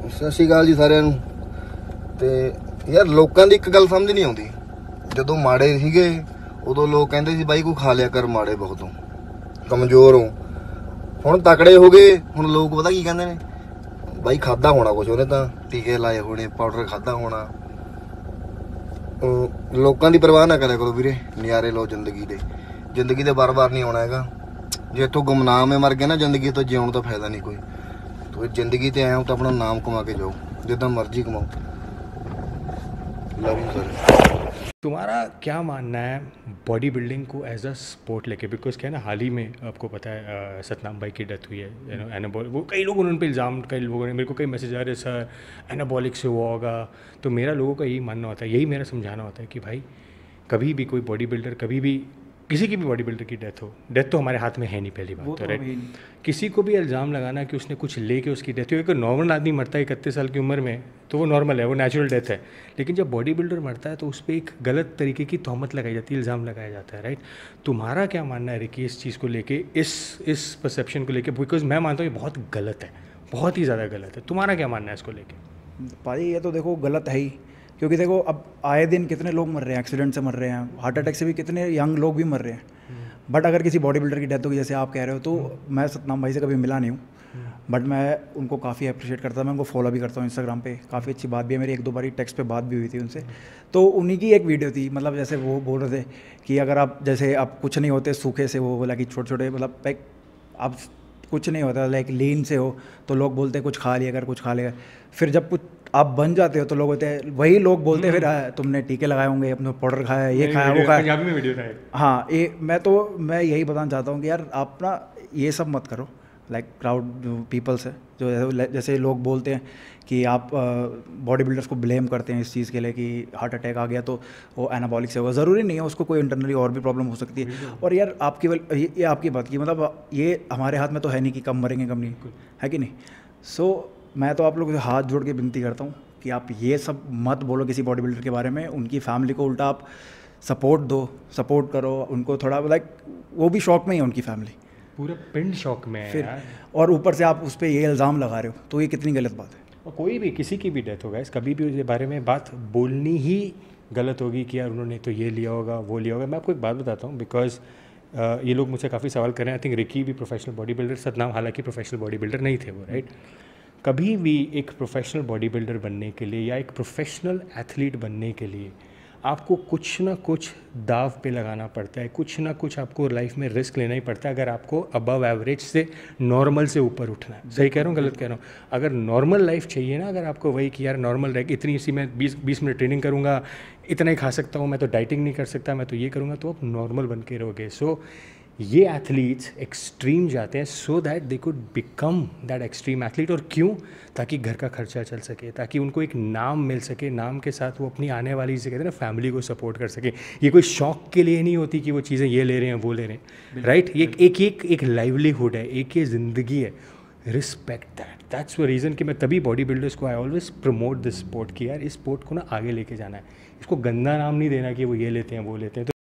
ਸਤਿ ਸ਼੍ਰੀ ਅਕਾਲ ਜੀ ਸਾਰਿਆਂ ਨੂੰ। ਤੇ ਯਾਰ ਲੋਕਾਂ ਦੀ ਇੱਕ ਗੱਲ ਸਮਝ ਨਹੀਂ ਆਉਂਦੀ, ਜਦੋਂ ਮਾੜੇ ਸੀਗੇ ਉਦੋਂ ਲੋਕ ਕਹਿੰਦੇ ਸੀ ਬਾਈ ਕੋਈ ਖਾ ਲਿਆ ਕਰ, ਮਾੜੇ ਬਹੁਤ ਹੋ, ਕਮਜ਼ੋਰ ਹੋ। ਹੁਣ ਤਕੜੇ ਹੋ ਗਏ, ਹੁਣ ਲੋਕ ਪਤਾ ਕੀ ਕਹਿੰਦੇ ਨੇ, ਬਾਈ ਖਾਦਾ ਹੋਣਾ ਕੁਛ ਉਹਨੇ, ਤਾਂ ਟੀਕੇ ਲਾਏ ਹੋਣੇ, ਪਾਊਡਰ ਖਾਦਾ ਹੋਣਾ। ਲੋਕਾਂ ਦੀ ਪਰਵਾਹ ਨਾ ਕਰਿਆ ਕਰੋ ਵੀਰੇ, ਨਜ਼ਾਰੇ ਲਓ ਜ਼ਿੰਦਗੀ ਦੇ ਬਾਰ-ਬਾਰ ਨਹੀਂ ਆਉਣਾ ਹੈਗਾ। ਜੇ ਇੱਥੋਂ ਗੁਮਨਾਮ ਮਰ ਗਏ ਨਾ ਜ਼ਿੰਦਗੀ ਤੋਂ, ਜਿਉਣ ਦਾ ਫਾਇਦਾ ਨਹੀਂ ਕੋਈ। तो जिंदगी ते आए हो तो अपना नाम कमा के जाओ, जितना मर्जी कमाओ। Love you sir. तुम्हारा क्या मानना है बॉडी बिल्डिंग को एज अ स्पोर्ट लेके? बिकॉज क्या है ना, हाल ही में आपको पता है सतनाम भाई की डेथ हुई है, एनाबॉलिक। वो कई लोगों ने उन पर इल्ज़ाम, कई लोगों ने मेरे को कई मैसेज आ रहे, सर एनाबॉलिक से हुआ होगा। तो मेरा लोगों का यही मानना होता है, यही मेरा समझाना होता है कि भाई कभी भी कोई बॉडी बिल्डर, कभी भी किसी की भी बॉडी बिल्डर की डेथ तो हमारे हाथ में है नहीं, पहली बात तो राइट। किसी को भी इल्ज़ाम लगाना कि उसने कुछ लेके उसकी डेथ हुई, अगर नॉर्मल आदमी मरता है 31 साल की उम्र में तो वो नॉर्मल है, वो नेचुरल डेथ है। लेकिन जब बॉडी बिल्डर मरता है तो उस पर एक गलत तरीके की तोहमत लगाई जाती है, इल्ज़ाम लगाया जाता है राइट। तुम्हारा क्या मानना है रिकी इस चीज़ को लेके, इस परसेप्शन को लेके? बिकॉज मैं मानता हूँ ये बहुत गलत है, बहुत ही ज़्यादा गलत है। तुम्हारा क्या मानना है इसको लेके? भाई ये तो देखो गलत है ही, क्योंकि देखो अब आए दिन कितने लोग मर रहे हैं, एक्सीडेंट से मर रहे हैं, हार्ट अटैक से भी कितने यंग लोग भी मर रहे हैं। बट अगर किसी बॉडी बिल्डर की डेथ होगी जैसे आप कह रहे हो, तो मैं सतनाम भाई से कभी मिला नहीं हूँ, बट मैं उनको काफ़ी अप्रिशिएट करता हूँ, मैं उनको फॉलो भी करता हूँ इंस्टाग्राम पे। काफ़ी अच्छी बात भी है मेरी, एक दो बारी टेक्स्ट पे बात भी हुई थी उनसे। तो उन्हीं की एक वीडियो थी, मतलब जैसे वो बोल रहे थे कि अगर आप जैसे आप कुछ नहीं होते सूखे से, वो बोला कि छोटे छोटे मतलब आप कुछ नहीं होता, लाइक लीन से हो तो लोग बोलते हैं कुछ खा लिया कर, कुछ खा लिया कर। फिर जब कुछ आप बन जाते हो तो लोग होते हैं, वही लोग बोलते हैं फिर तुमने टीके लगाए होंगे, अपने पाउडर खाया, ये खाया, वो खाया। पंजाबी में वीडियो था। हाँ, ये मैं यही बताना चाहता हूँ कि यार आप ना ये सब मत करो। लाइक क्राउड जो पीपल्स है, जो जैसे लोग बोलते हैं कि आप बॉडी बिल्डर्स को ब्लेम करते हैं इस चीज़ के लिए कि हार्ट अटैक आ गया तो वो एनाबॉलिक से होगा। ज़रूरी नहीं है, उसको कोई इंटरनली और भी प्रॉब्लम हो सकती है। और यार आपकी ये आपकी बात की, मतलब ये हमारे हाथ में तो है नहीं कि कम मरेंगे कम नहीं, है कि नहीं। सो मैं तो आप लोगों से हाथ जोड़ के विनती करता हूँ कि आप ये सब मत बोलो किसी बॉडी बिल्डर के बारे में। उनकी फैमिली को उल्टा आप सपोर्ट दो, सपोर्ट करो उनको थोड़ा, लाइक वो भी शौक में ही है, उनकी फैमिली पूरा पिंड शौक में है फिर यार। और ऊपर से आप उस पर ये इल्ज़ाम लगा रहे हो, तो ये कितनी गलत बात है। और कोई भी किसी की भी डेथ होगा, कभी भी उसके बारे में बात बोलनी ही गलत होगी कि यार उन्होंने तो ये लिया होगा, वो लिया होगा। मैं आपको एक बात बताता हूँ, बिकॉज ये लोग मुझसे काफ़ी सवाल कर रहे हैं। आई थिंक रिकी भी प्रोफेशनल बॉडी बिल्डर, सतनाम हालांकि प्रोफेशनल बॉडी बिल्डर नहीं थे वो राइट। कभी भी एक प्रोफेशनल बॉडी बिल्डर बनने के लिए या एक प्रोफेशनल एथलीट बनने के लिए आपको कुछ ना कुछ दाव पे लगाना पड़ता है, कुछ ना कुछ आपको लाइफ में रिस्क लेना ही पड़ता है अगर आपको अबव एवरेज से नॉर्मल से ऊपर उठना है। सही कह रहा हूँ गलत कह रहा हूँ? अगर नॉर्मल लाइफ चाहिए ना, अगर आपको वही कि यार नॉर्मल रह इतनी सी मैं 20 मिनट ट्रेनिंग करूँगा, इतना ही खा सकता हूँ, मैं तो डाइटिंग नहीं कर सकता, मैं तो ये करूँगा, तो आप नॉर्मल बन के रहोगे। सो ये एथलीट्स एक्सट्रीम जाते हैं so that they could become that extreme athlete. और क्यों? ताकि घर का खर्चा चल सके, ताकि उनको एक नाम मिल सके, नाम के साथ वो अपनी आने वाली जिसे कहते हैं ना फैमिली को सपोर्ट कर सके। ये कोई शौक के लिए नहीं होती कि वो चीज़ें ये ले रहे हैं वो ले रहे हैं राइट। ये एक लाइवलीहुड है, एक ये ज़िंदगी है। रिस्पेक्ट दैट्स द रीज़न कि मैं तभी बॉडी बिल्डर्स को I always promote this sport कि यार इस स्पोर्ट को ना आगे लेके जाना है, इसको गंदा नाम नहीं देना कि वो ये लेते हैं वो लेते हैं।